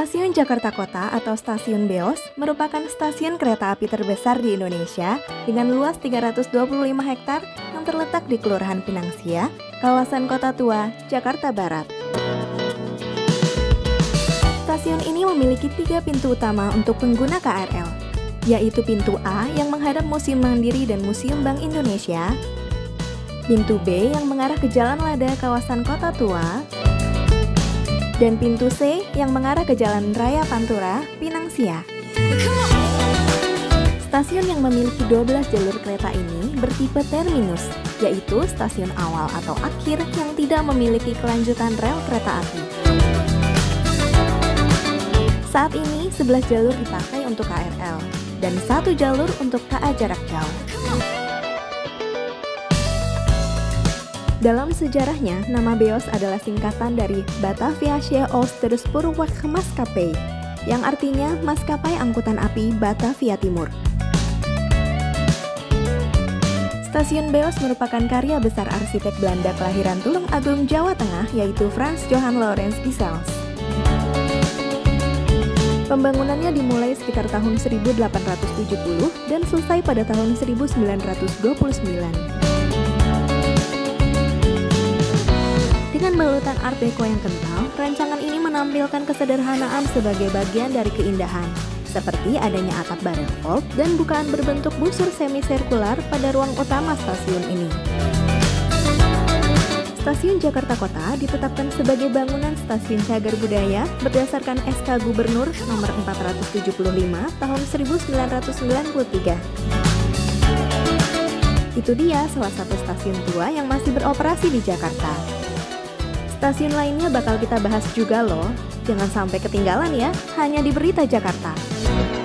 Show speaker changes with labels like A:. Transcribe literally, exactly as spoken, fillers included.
A: Stasiun Jakarta Kota atau Stasiun Beos merupakan stasiun kereta api terbesar di Indonesia dengan luas tiga ratus dua puluh lima hektar yang terletak di Kelurahan Pinangsia, kawasan Kota Tua, Jakarta Barat. Stasiun ini memiliki tiga pintu utama untuk pengguna K R L, yaitu pintu A yang menghadap Museum Mandiri dan Museum Bank Indonesia, pintu B yang mengarah ke Jalan Lada kawasan Kota Tua, dan pintu C yang mengarah ke Jalan Raya Pantura, Pinangsia. Stasiun yang memiliki dua belas jalur kereta ini bertipe terminus, yaitu stasiun awal atau akhir yang tidak memiliki kelanjutan rel kereta api. Saat ini, sebelas jalur dipakai untuk K R L, dan satu jalur untuk K A jarak jauh. Dalam sejarahnya, nama Beos adalah singkatan dari Bataviasche Oosterspoorweg Maatschappij, yang artinya Maskapai Angkutan Api Batavia Timur. Stasiun Beos merupakan karya besar arsitek Belanda kelahiran Tulung Agung, Jawa Tengah, yaitu Frans Johan Laurens Wissels. Pembangunannya dimulai sekitar tahun seribu delapan ratus tujuh puluh dan selesai pada tahun seribu sembilan ratus dua puluh sembilan. Dengan balutan Art Deco yang kental, rancangan ini menampilkan kesederhanaan sebagai bagian dari keindahan, seperti adanya atap barel vault dan bukaan berbentuk busur semi-sirkular pada ruang utama stasiun ini. Stasiun Jakarta Kota ditetapkan sebagai bangunan stasiun cagar budaya berdasarkan S K Gubernur nomor empat ratus tujuh puluh lima tahun seribu sembilan ratus sembilan puluh tiga. Itu dia salah satu stasiun tua yang masih beroperasi di Jakarta. Stasiun lainnya bakal kita bahas juga loh, jangan sampai ketinggalan ya, hanya di Berita Jakarta.